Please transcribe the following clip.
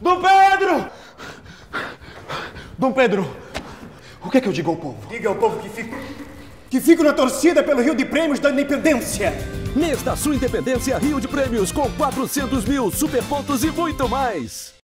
Dom Pedro! Dom Pedro, o que é que eu digo ao povo? Diga ao povo que fico na torcida pelo Rio de Prêmios da Independência. Mês da sua independência, Rio de Prêmios com 400 mil superpontos e muito mais.